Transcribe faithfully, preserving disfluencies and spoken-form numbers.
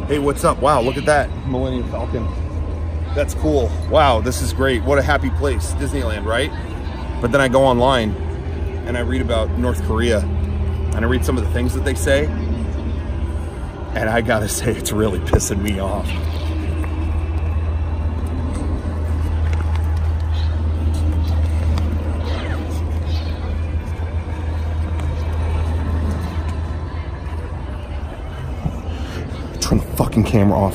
Hey, what's up? Wow, look at that Millennium Falcon. That's cool. Wow, this is great. What a happy place. Disneyland, right? But then I go online and I read about North Korea and I read some of the things that they say. And I gotta say, it's really pissing me off. Turn the fucking camera off.